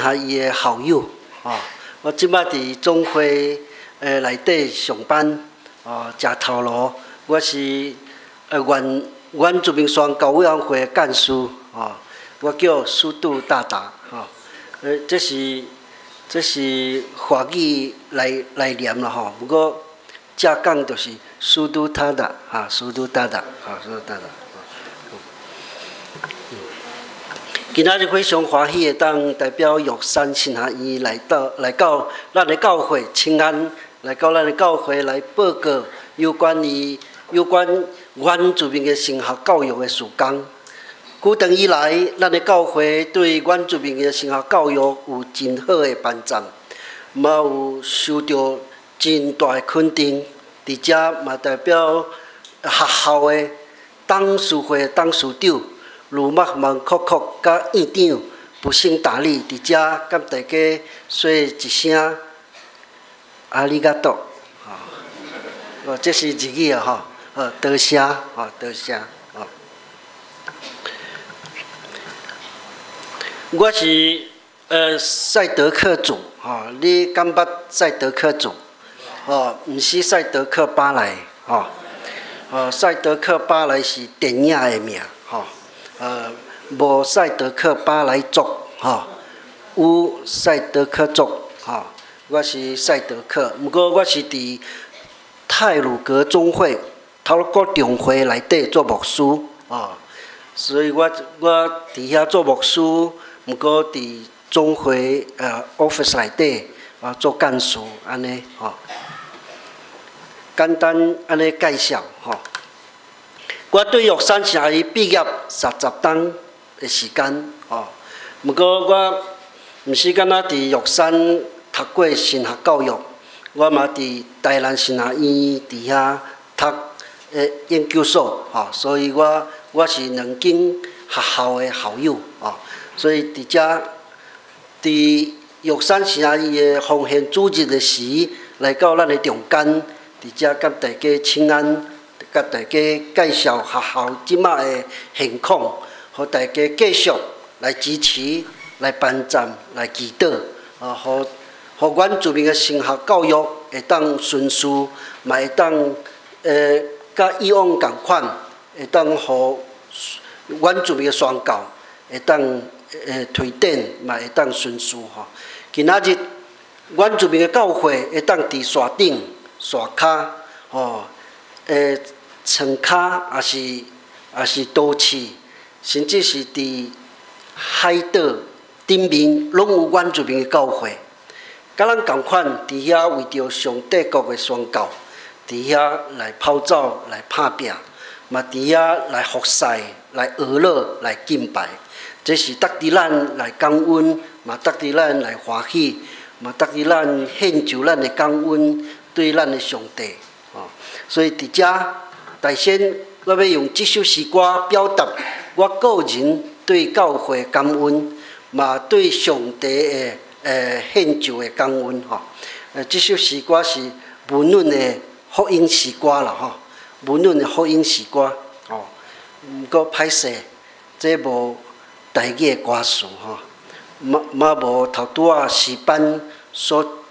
他伊的好友哦，我即摆伫总会内底上班哦，食头路。我是原住民宣教委员会的干事哦，我叫苏杜大达哦。这是华语来念啦吼，不过正讲就是苏杜大达啊，苏杜大达啊，苏杜大达。今仔日非常欢喜会当代表玉山神学院来到咱的教会请安，来到咱的教会来报告有关原住民的神学教育的事工。久长以来，咱的教会对原住民的神学教育有真好的帮助，嘛有受到真大的肯定。伫遮嘛代表学校的董事会董事长。鲁麦曼克克甲院长不胜大力伫遮，甲大家说一声阿里嘎多，哦，这是日语啊，吼，多谢，多谢，我是赛德克族，你敢捌赛德克族？毋是赛德克巴莱，赛德克巴莱是电影的名，无赛德克巴莱族，有赛德克族，我是赛德克，不过我是伫太鲁阁总会、头路国中会内底做牧师，所以我伫遐做牧师，不过伫总会office 内底做干事，安尼简单安尼介绍我对玉山神学院毕业30冬的时间，不过我毋是敢若伫玉山读过神学教育，我嘛伫台南神学院伫遐读研究所，所以我是两间学校的校友，所以伫遮伫玉山神学院的奉献主日的时，来到咱的中间，伫遮甲大家请安。甲大家介绍学校即马的现况，互大家继续来支持、来帮站、来祈祷，互原住民的神学教育会当顺序，嘛会当甲以往共款，会当互原住民的宣教会当推展，嘛会当顺序今仔日原住民的教会会当伫山顶、山骹床骹也是都市，甚至是伫海岛顶面，拢有原住民的教会。甲咱共款，伫遐为着上帝国的宣教，伫遐来跑走、来拍拼，嘛伫遐来服侍、来娱乐、来敬拜。这是值得咱来感恩，嘛值得咱来欢喜，嘛值得咱献就咱的感恩对咱的上帝。所以伫遮。大先，我要用这首诗歌表达我个人对教会感恩，嘛对上帝的献就的感恩这首诗歌是文论的福音诗歌啦文论的福音诗歌毋过歹势，这无台语的歌词嘛无头拄仔诗班所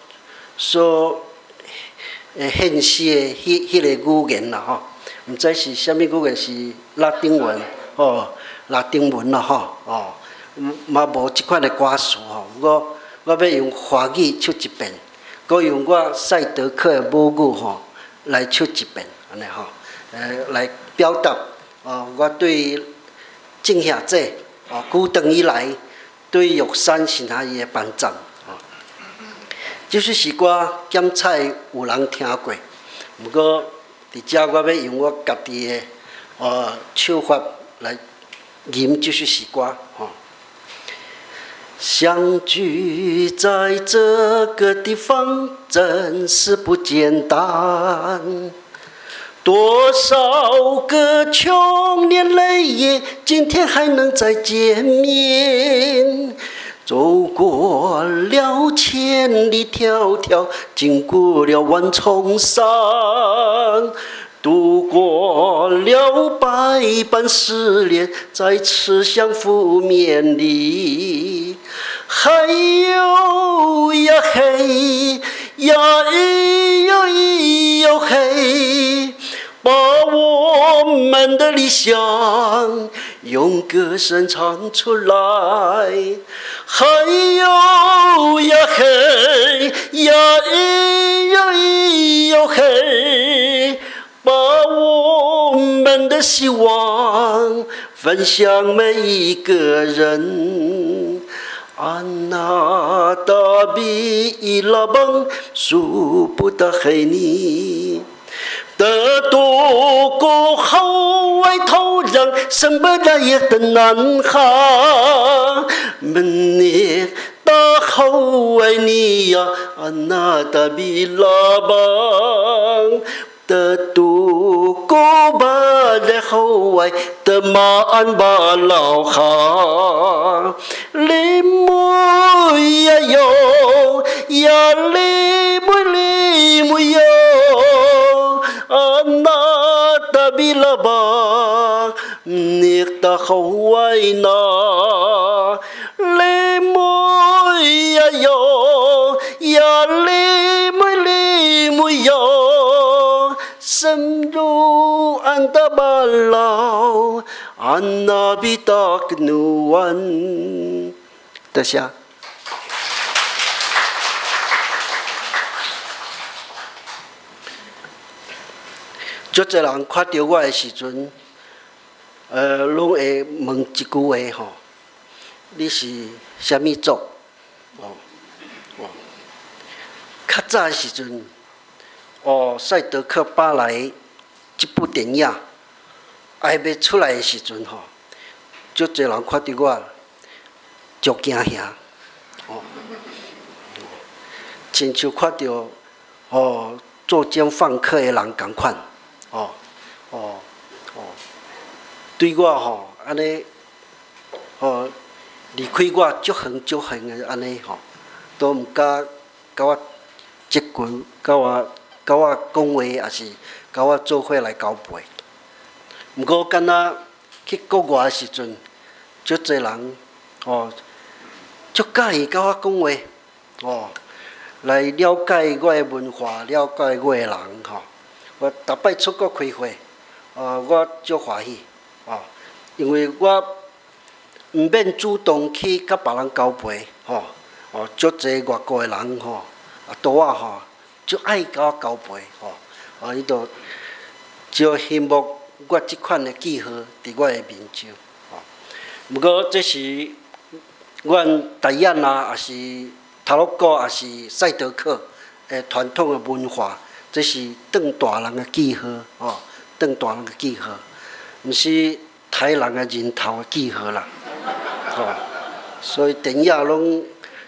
献诗的迄个语言啦毋知是啥物语言，是拉丁文拉丁文啦嘛无即款的歌词不过我要用华语唱一遍，搁用我赛德克的母语来唱一遍，安尼来表达我对正兄姐久长以来对玉山神学院的帮助这首诗歌检采有人听过，不过。伫遮，我要用我家己的唱法来吟这首诗歌相聚在这个地方，真是不简单。多少个穷年累月，今天还能再见面。走过了千里迢迢，经过了万重山，度过了百般试炼，在此相互勉励。 还有呀嘿呀咿哟咿哟嘿，把我们的理想用歌声唱出来。还有呀嘿呀咿哟咿哟嘿，把我们的希望分享每一个人。安那达比伊拉邦数不得黑你的多个好外头让生不来也的男孩们你大好爱你呀安那达比拉邦的多个巴的好爱的马鞍巴老哈你妹呀哟呀你妹哟安那达比拉巴你的好爱那你妹呀哟呀你妹哟深入安达巴老安那比达克努安得下。足侪人看到我的时阵，拢会问一句话吼：你是虾米族？较早的时阵，赛德克巴莱这部电影还要出来的时阵吼，足侪人看到我，足惊吓，亲像看到作奸犯科的人共款。对我安尼离开我足远的安尼都毋敢甲我接近，甲我讲话，也是甲我做伙来交陪。毋过敢若去国外的时阵，足侪人足介意甲我讲话来了解我的文化，了解我的人我逐摆出国开会，我足欢喜，因为我毋免主动去甲别人交陪，足侪外国的人拄我足爱甲我交陪，伊就就羡慕我即款的记号伫我的面上，毋过这是阮台湾也是塔洛哥，也是赛德克的传统的文化。这是邓大人的记号，邓大人的记号，毋是台人的人头的记号啦，所以电影拢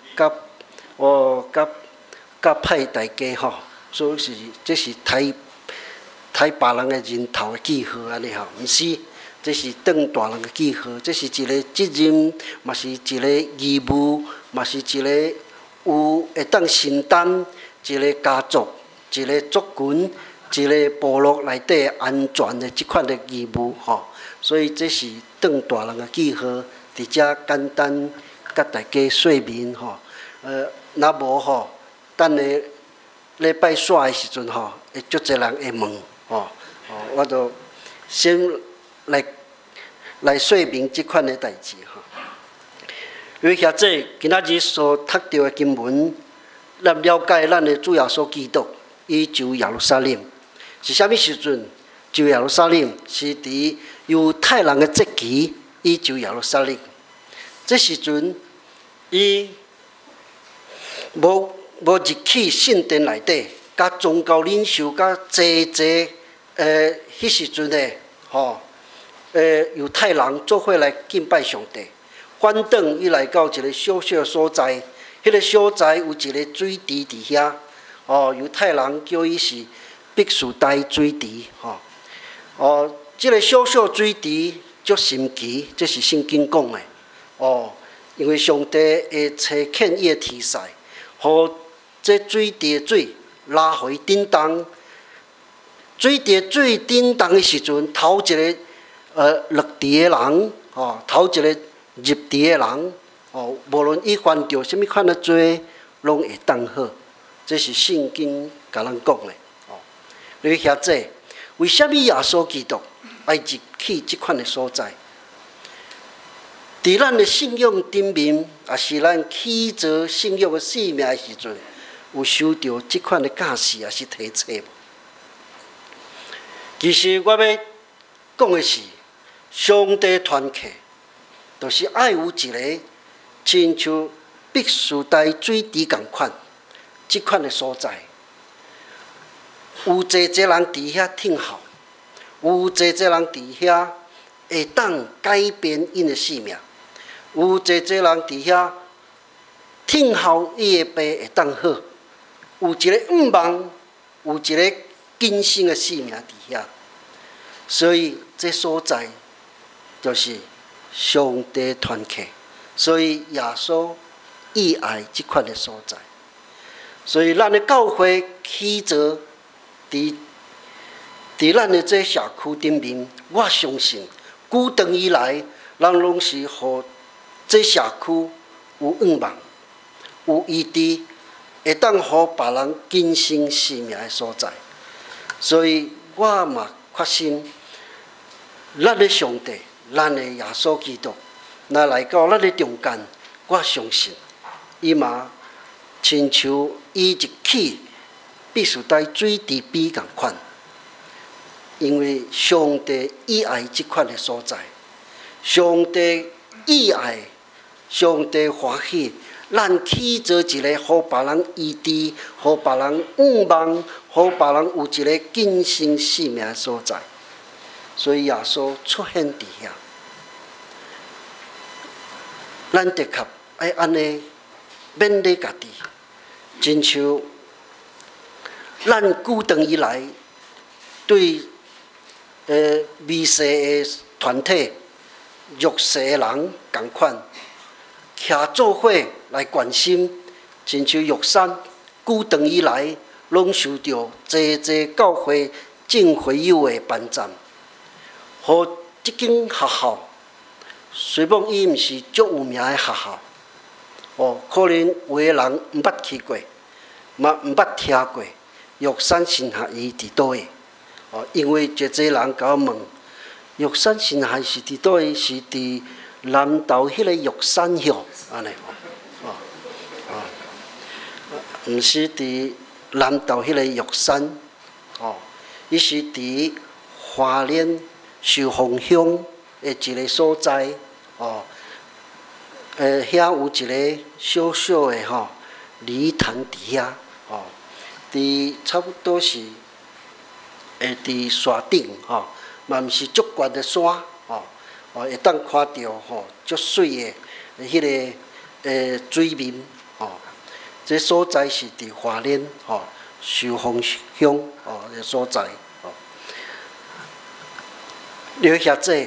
甲派大家所以是这是台北人的人头的记号安尼毋是，这是邓大人的记号，这是一个责任，嘛是一个义务，嘛是一个有会当承担一个家族。一个族群、一个部落内底安全的即款的义务所以这是邓大人的记号，伫遮简单甲大家说明若无等下礼拜煞的时阵会足侪人会问我就先来说明即款的代志因为遐这今仔日所读到的经文，咱了解咱的主耶稣基督。伊就耶路撒冷是啥物时阵？就耶路撒冷是伫犹太人的节期，伊就耶路撒冷。这时阵，伊无入去圣殿内底，甲宗教领袖、甲迄时阵的犹太人做伙来敬拜上帝。反正伊来到一个小小的所在，迄个所在有一个水池伫遐。犹太人叫伊是必须带水池，这个小小水池足神奇，这是圣经讲的，因为上帝会找欠伊的题材，互这水池的水拉回叮当，水池的水叮当的时阵，头一个落池的人，头一个入池的人， 哦，无论伊犯着什么款的罪，拢会当好。这是圣经甲咱讲的。哦，你遐这，为什么耶稣基督爱入去即款的所在？伫咱的信仰顶面，也是咱起做信仰的生命的时阵，有受到即款的教示，也是提醒无？其实我要讲的是，上帝团契，就是爱有一个亲像碧树台水池共款，即款的所在，有济人伫遐听候，有济人伫遐会当改变因的生命。有济人伫遐听候伊的病会当好，有一个愿望，有一个今生的生命伫遐，所以这所在就是上帝团契，所以耶稣意爱即款的所在，所以咱的教会起做伫咱的这社区顶面，我相信久长以来，咱拢是互这社区有愿望、有意志，会当互别人今生生命的所在。所以我嘛确信，咱的上帝、咱的耶稣基督，若来到咱的中间，我相信，伊嘛亲像伊入去必须在水池边共款，因为上帝意爱即款的所在，上帝意爱。上帝欢喜，咱起做一个互别人医治、互别人愿望、互别人有一个今生生命的所在。所以耶稣出现伫遐，咱的确爱安尼勉励家己，亲像咱久长以来对微细的团体、弱势的人共款。徛做伙来关心，亲像玉山久长以来，拢受到济教会正会友的帮赞。互即间学校，虽然伊毋是足有名的学校，哦，可能有的人毋捌去过，嘛毋捌听过玉山神学院伫倒位。哦，因为济人甲我问，玉山神学院是伫倒位？是伫南投迄个玉山乡，安尼毋是伫南投迄个玉山，伊是伫花莲寿丰乡的一个所在，遐有一个小小的礼堂伫遐，伫差不多是伫山顶，嘛毋是足悬的山，会当看到足水的迄个水面，这所在是伫花莲寿丰乡的所在，了解这，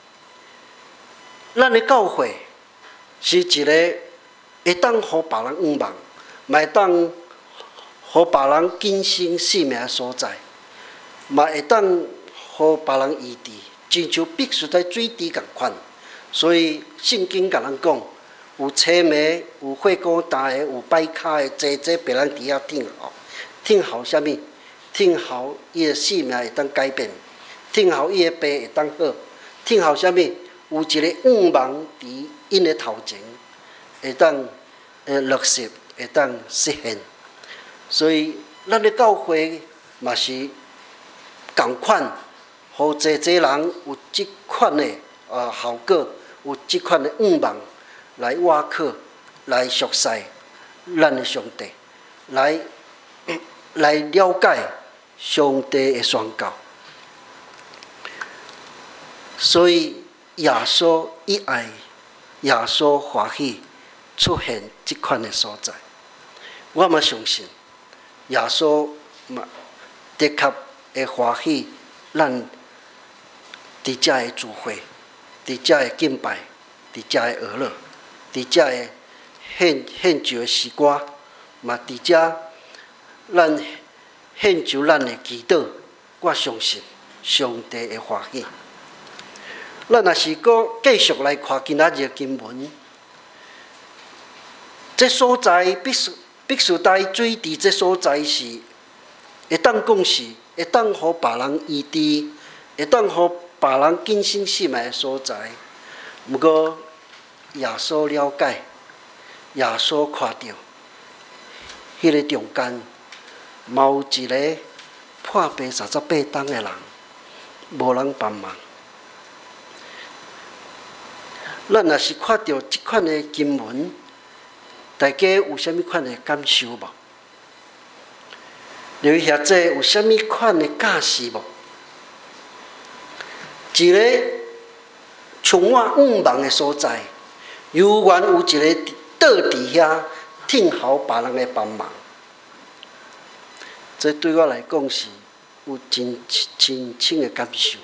咱的教会是一个会当互别人愿望，嘛会当互别人今生生命的所在，嘛会当互别人医治。亲像必须在水池共款，所以圣经甲咱讲，有青梅，有血孤单的，有摆卡的，济别人伫遐听候，听候啥物？听候伊的生命会当改变，听候伊的病会当好，听候啥物？有一个愿望伫因的头前，会当落实，会当实现。所以咱的教会嘛是共款。互济人有即款的效果，有即款的愿望来挖靠、来熟悉咱的上帝，来了解上帝的宣告。所以耶稣意爱，耶稣欢喜出现即款的所在。我嘛相信，耶稣嘛的确会欢喜咱。伫遮的聚会，伫遮的敬拜，伫遮的娱乐，伫遮的献酒的诗歌，嘛伫遮咱献酒咱的祈祷，我相信上帝会欢喜。咱若是搁继续来看今仔日的经文， 这所在必须带水伫这所在是，会当讲是会当互别人医治，会当互别人更新心的所在。毋过耶稣了解，耶稣看到，迄个中间，嘛有一个破病38冬的人，无人帮忙。咱若是看到即款的经文，大家有啥物款的感受无？留意下这有啥物款的假释无？一个充满雾茫的所在，犹原有一个倒伫遐，听候别人的帮忙。这对我来讲是有真深的感受。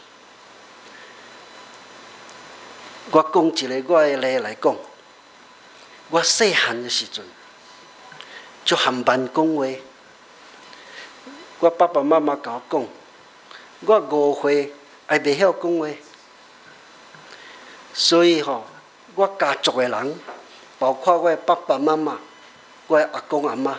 我讲一个我的例来讲，我细汉的时阵，就含慢讲话。我爸爸妈妈甲我讲，我5岁还袂晓讲话，所以我家族的人，包括我的爸爸妈妈、我的阿公阿妈，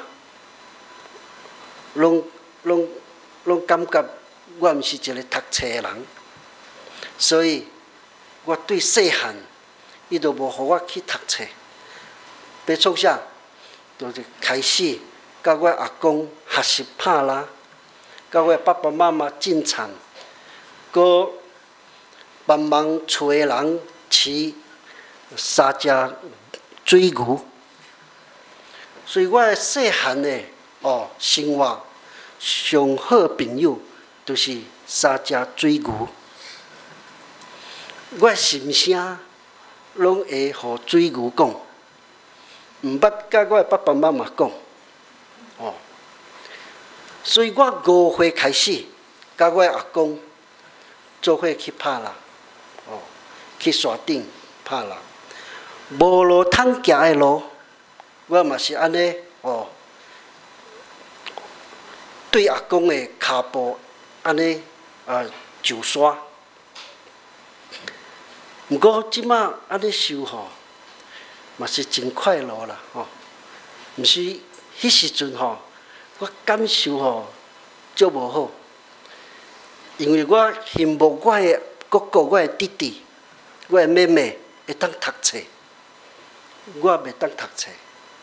拢感觉我毋是一个读册的人，所以我对细汉，伊就无互我去读册。要创啥？就是开始甲我阿公学习拍拉，甲我爸爸妈妈种田，搁帮忙厝的人饲3只水牛。所以我的细汉的生活上好的朋友就是3只水牛。我心声拢会互水牛讲，毋捌甲我爸爸妈妈讲。所以我5岁开始，甲我阿公做伙去拍拉，去山顶拍拉。无路通行的路，我嘛是安尼对阿公的骹步安尼就山。毋过即马安尼修嘛是真快乐啦毋是迄时阵我感受足无好，因为我羡慕我的哥哥、我的弟弟、我的妹妹会当读册，我袂当读册。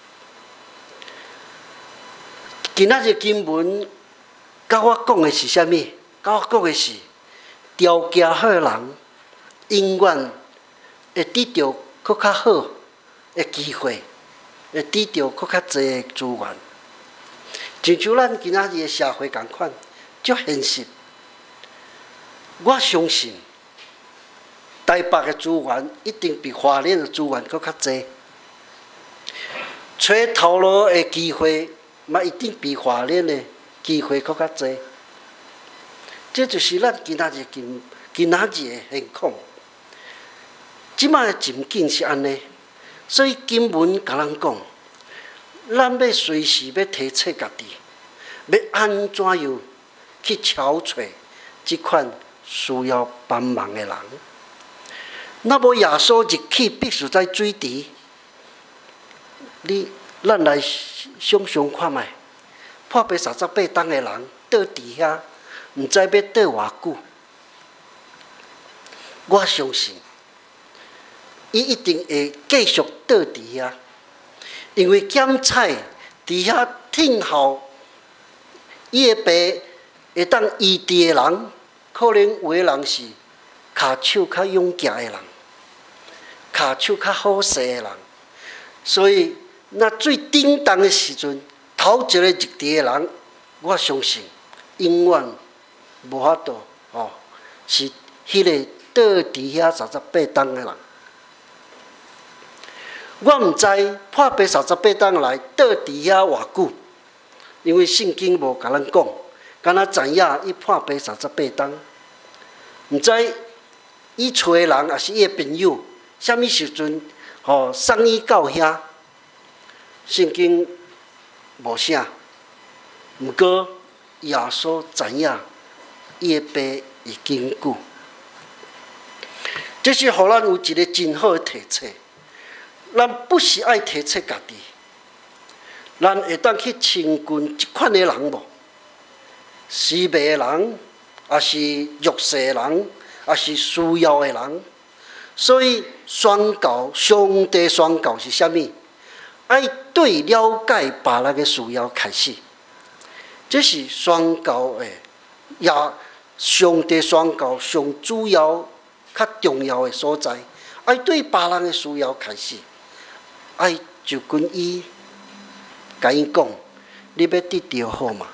今仔日经文甲我讲的是啥物？甲我讲的是，条件好的人，永远会得到搁较好的机会，会得到搁较侪的资源。亲像咱今仔日的社会共款，足现实。我相信，台北的资源一定比花莲的资源搁较侪，找头路的机会嘛一定比花莲的机会搁较侪。这就是咱今仔日的现况。即摆的情景是安尼，所以经文甲咱讲，咱要随时要提醒家己，要安怎样去找找即款需要帮忙的人。那么耶稣入去必须在水池，咱来想想看卖，破病38冬的人倒伫遐，毋知要倒偌久。我相信，伊一定会继续倒伫遐，因为检采伫遐听候伊的病会当医治的人，可能有的人是骹手较勇健的人，骹手较好势的人，所以那最顶重的时阵，头一个入池的人，我相信永远无法度是迄个倒伫遐38冬的人。我毋知破病38冬来倒伫遐偌久，因为圣经无甲咱讲，敢若知影伊破病38冬。毋知伊厝的人也是伊的朋友，啥物时阵送伊到遐？圣经无写，毋过耶稣知影伊的病已经久。这是互咱有一个真好的提醒。咱不是爱提醒家己， 咱会当去亲近即款的人无？失败的人，也是弱势的人，也是需要的人。所以宣告，上帝宣告是啥物？爱对了解别人的需要开始，这是宣告的，也上帝宣告上主要、较重要的所在。爱对别人的需要开始，爱就跟伊，甲伊讲，你要得到好嘛？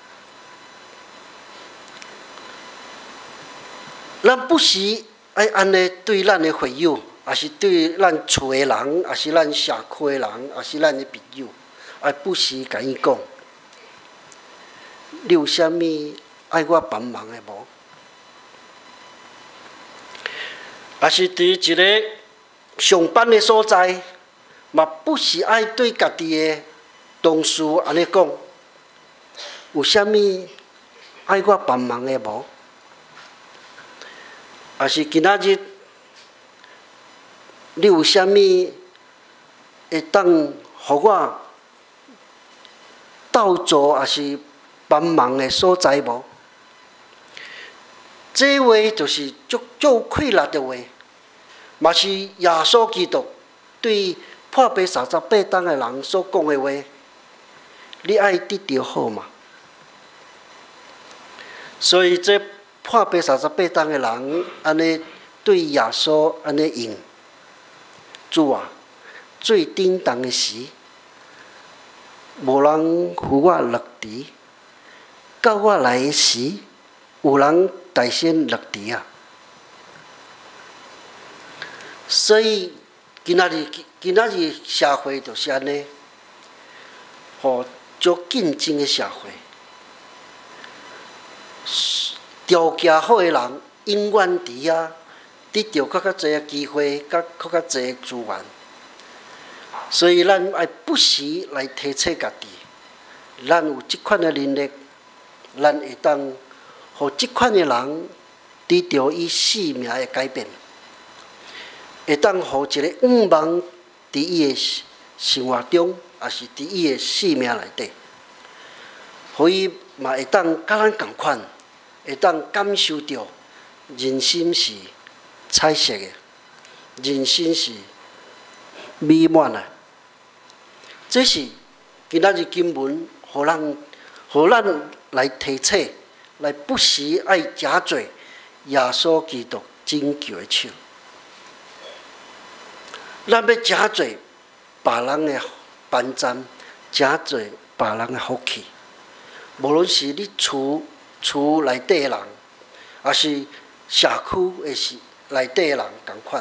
咱不时爱安尼对咱的会友，也是对咱厝的人，也是咱社区的人，也是咱的朋友，爱不时甲伊讲，你有啥物爱我帮忙的无？也是伫一个上班的所在，嘛不是爱对家己的同事安尼讲，有啥物爱我帮忙的无？也是今仔日，你有啥物会当互我斗助，也是帮忙的所在无？这话就是足快乐的话，嘛是耶稣基督对破病38档的人所讲的话。你爱得到好嘛？所以这破病38档的人，安尼对耶稣安尼用，主啊，最顶当的时，无人扶我落地，到我来的时，有人大先落地啊。所以今仔日社会就是安尼，足竞争的社会。条件好的人永远伫遐得到较侪的机会，较侪的资源。所以咱爱不时来提醒家己，咱有即款的能力，咱会当互即款的人得到伊生命的改变，会当互一个愿望伫伊的生活中，也是伫伊的生命内底，互伊嘛会当甲咱共款。会当感受到人生是彩色的，人生是美满的。这是今仔日经文，互咱来提醒，来不时爱加做耶稣基督拯救的手。咱要加做别人的帮赞，加做别人的福气，无论是你厝内底的人，也是社区的是内底的人同款。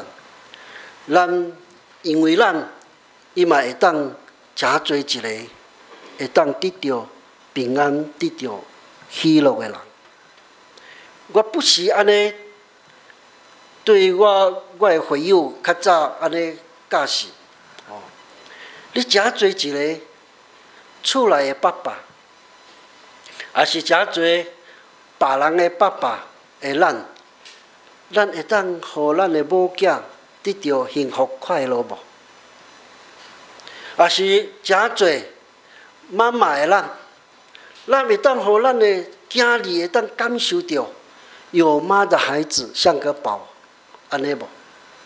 因为咱伊嘛会当诚做一个会当得到平安、得到喜乐的人。我不是安尼对我的会友较早安尼教示，你诚做一个厝内的爸爸，也是诚做别人的爸爸的咱会当互咱的某囝得到幸福快乐无？也是诚侪妈妈的咱会当互咱的囝儿会当感受到有妈的孩子像个宝，安尼无？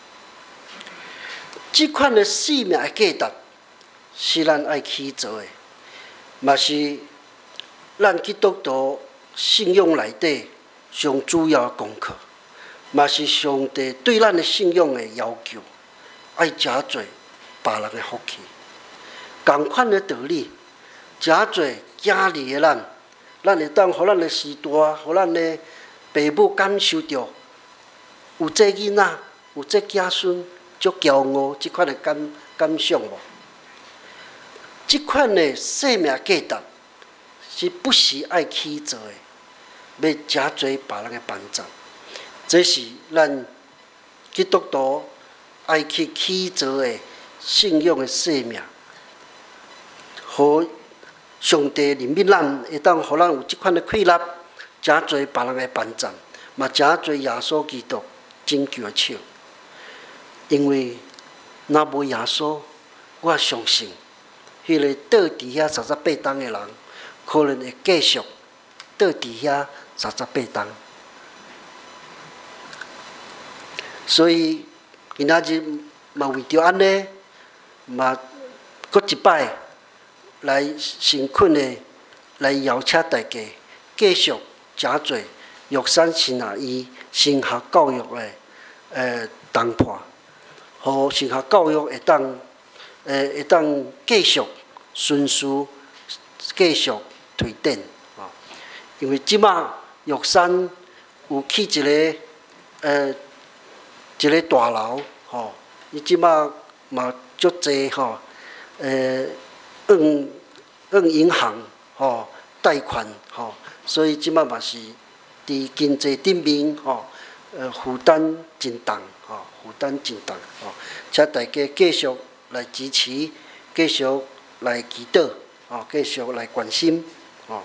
这款的生命的价值是咱爱去做的，嘛是咱基督徒信仰内底上主要的功课，嘛是上帝对咱的信仰的要求，爱诚做别人的福气。同款的道理，诚做囝儿的咱会当互咱的时代，互咱的父母感受到有这囡仔，有这子孙足骄傲，这款的感想无？这款的生命价值是不时爱去做的。要诚侪别人的帮助，这是咱基督徒爱去做的信仰的生命，互上帝怜悯咱，会当互咱有这款的快乐，诚侪别人的帮助，嘛诚侪耶稣基督拯救的手。因为若无耶稣，我相信迄个倒伫遐38冬的人，可能会继续倒伫遐38冬。所以今仔日嘛为着安尼，嘛搁一摆来诚恳的来邀请大家继续诚侪玉山神学院神学教育的同伴，互神学教育会当继续顺序继续推展啊！因为即马玉山有起一个大楼吼，伊即马嘛足济吼，用银行吼贷款吼，所以即马嘛是伫经济顶面吼，负担真重吼，负担真重吼，请大家继续来支持，继续来祈祷吼，继续来关心吼。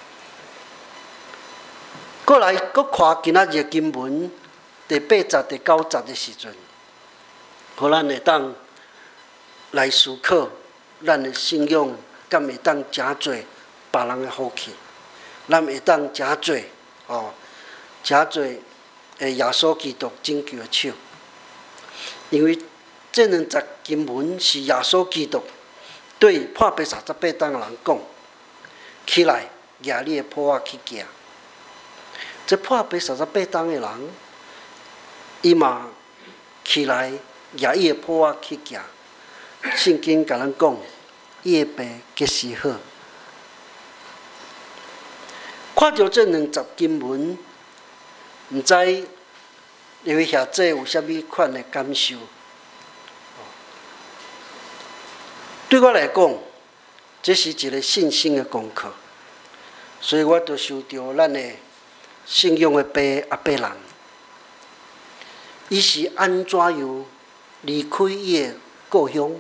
过来，搁看今仔日经文第8节、第9节的时阵，互咱会当来思考咱的信仰，敢会当诚侪别人的福气，咱会当诚侪哦，诚侪耶稣基督拯救的手，因为这2节经文是耶稣基督对破病38冬的人讲：起来，举你的跛仔去行。这破病38冬的人，伊嘛起来举伊的跛仔去行。圣经甲咱讲，伊的病结实好。看到这2节经文，毋知你位兄弟有啥物款的感受？对我来讲，这是一个信心的功课，所以我就想到咱的信仰的爸阿伯人，伊是安怎样离开伊的故乡，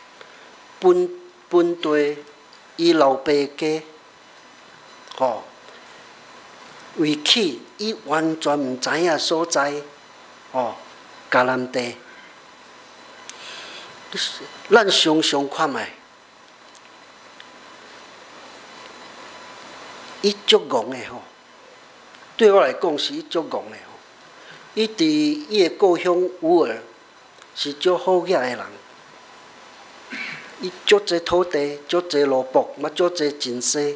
本地伊老爸家，吼，为去伊完全毋知影所在，吼，迦南地。咱常常看觅，伊足戆的吼。对我来讲是伊足戆的吼。伊伫伊的故乡有儿是足好野的人，伊足济土地，足济萝卜，嘛足济真势。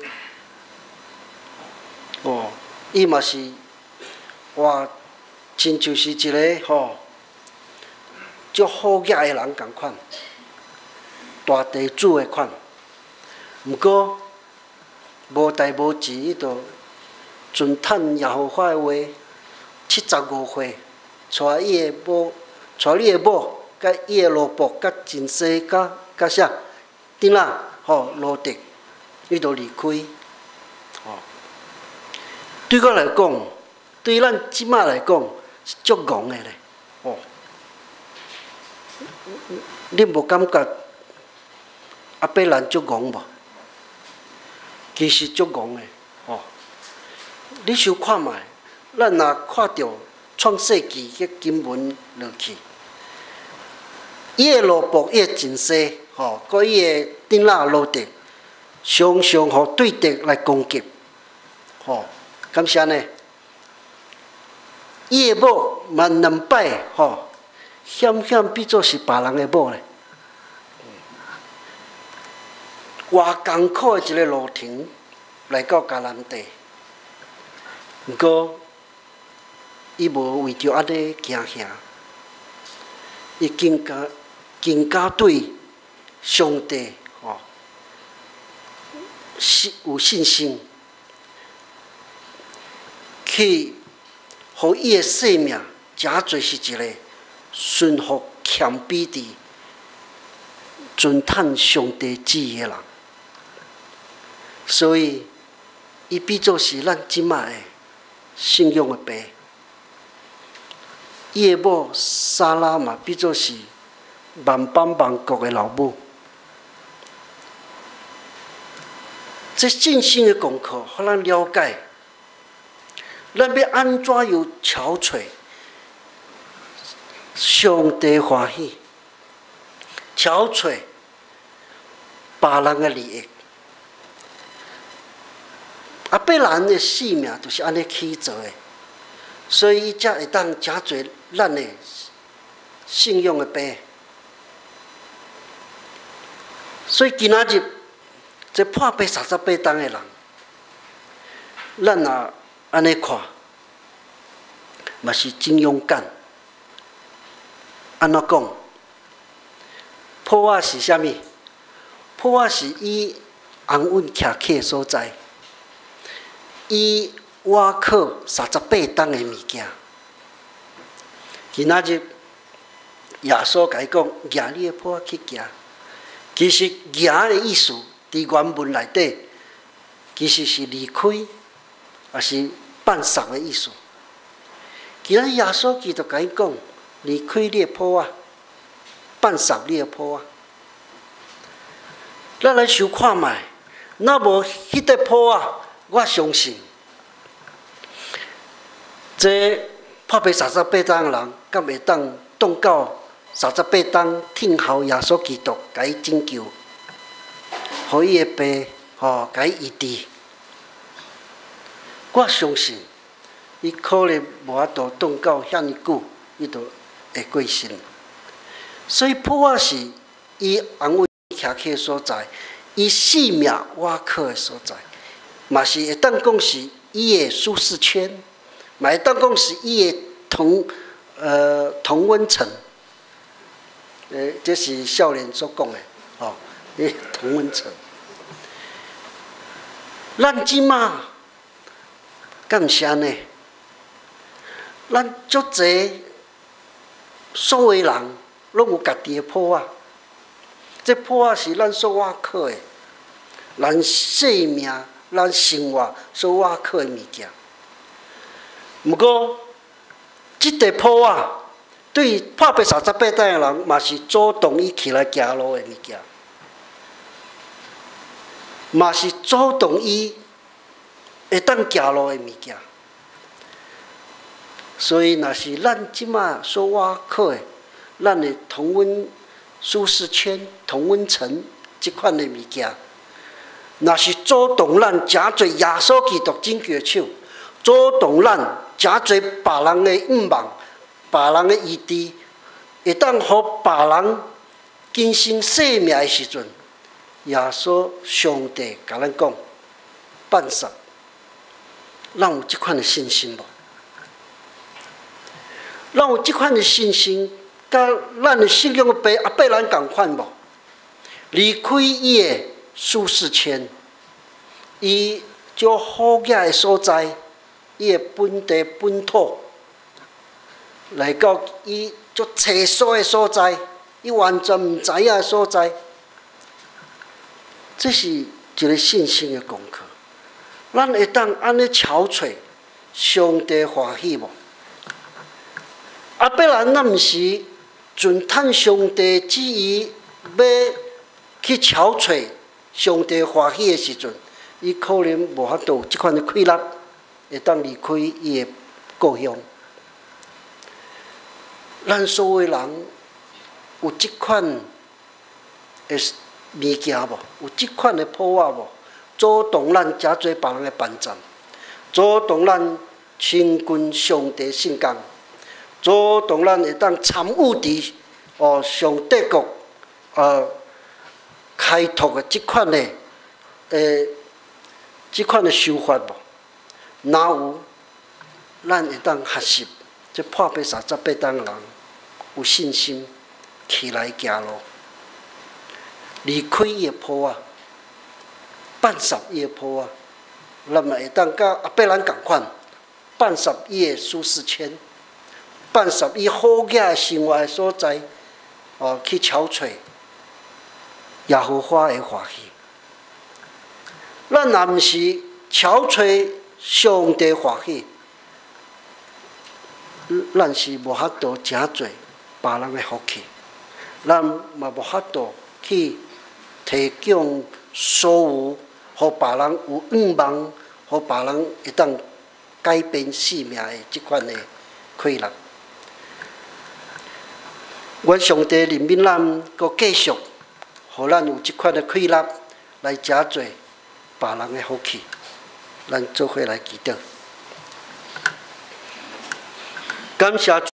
哦，伊嘛是哇，亲就是一个吼。足好野的人共款，大地主的款。毋过无代无志，伊就顺趁耶和华的话，75岁，带伊的某，带你的某，甲伊的萝卜，甲真势，甲啥，顶仔吼罗德，伊就离开。哦，对我来讲，对咱即马来讲是足戆的咧。哦。你无感觉阿伯人足戆无？其实足戆的，吼！你想看觅，咱若看到创世纪迄经文落去，伊的萝卜，伊的真势，吼，佮伊的顶仔罗德，常常互对敌来攻击，吼，感谢呢。伊的某嘛2摆，吼。险比做是别人的某咧，偌艰苦的一个路程来到迦南地，毋过伊无为着安尼行遐，伊更加对上帝吼有信心，去互伊的性命诚侪是一个。顺服谦卑地遵探上帝旨意的人，所以伊比作是咱即卖的信仰的爸。伊的某莎拉嘛比作是万邦万国的老母。这信心的功课，互咱了解，咱要安怎样憔悴。上帝欢喜，憔悴， 别人的利益。阿伯兰的性命就是安尼起造的，所以伊才会当诚侪咱的信用的病。所以今仔日，这破病38冬的人，咱也安尼看，嘛是真勇敢。安怎讲？破瓦是啥物？破瓦是伊安稳徛起的所在，伊瓦靠38冬的物件。今仔日，耶稣甲伊讲：举你的破瓦去行。其实“举”的意思，伫原文内底，其实是离开，也是办丧的意思。今仔耶稣基督甲伊讲：离开你的破瓦，办丧你的破瓦。咱来想看卖，若无迄块破瓦，我相信，这破病38冬的人，敢会当冻到38冬听候耶稣基督甲伊拯救，互伊的病甲伊医治。我相信，伊可能无法度冻到遐尼久，伊就会过身。所以破瓦是伊安稳徛起的所在，伊性命瓦靠的所在，嘛是会当讲是伊的舒适圈，嘛会当讲是伊的同温层。这是少年所讲的，同温层。咱即马，敢毋是安尼？咱足侪所有人拢有家己的破瓦，这破瓦是咱所瓦靠的，咱生命、咱生活所瓦靠的物件。毋过，即块破瓦，对破病38冬的人，嘛是主动伊起来行路的物件，嘛是主动伊会当行路的物件。所以，若是咱即马所瓦靠的，咱的同温舒适圈、同温层即款的物件，若是主动咱诚侪耶稣基督拯救的手，主动咱诚侪别人的愿望。别人的医治，会当互别人今生生命的时阵，耶稣上帝甲咱讲，办丧，咱有即款的信心无？咱有即款的信心，甲咱的信仰的爸阿伯兰共款无？离开伊的舒适圈，伊足好野的所在，伊的本地本土。来到伊足厕所的所在，伊完全毋知影的所在，这是一个信心的功课。咱会当安尼憔悴，上帝欢喜无？阿伯兰那毋是顺探上帝旨意，要去憔悴上帝欢喜的时阵，伊可能无法度有即款的气力，会当离开伊的故乡。咱所有人有即款的物件无？有即款的破瓦无？主动咱诚侪别人的帮站，主动咱亲近上帝圣工，主动咱会当参与伫上帝国开拓的即款的即款的想法无？哪有咱会当学习这破病38冬的人？有信心起来行路，离开伊的破瓦，办丧伊的破瓦，咱嘛会当甲阿伯兰共款，办丧伊的舒适圈，办丧伊好野的生活的所在，去憔悴耶和华的欢喜。咱若毋是憔悴上帝欢喜，咱是无法度诚侪别人的福气，咱嘛无法度去提供所有，互别人有愿望，互别人会当改变生命的即款的快乐。愿上帝怜悯咱，搁继续， 互咱有即款的气力来遮做别人的福气。咱做伙来祈祷，感谢。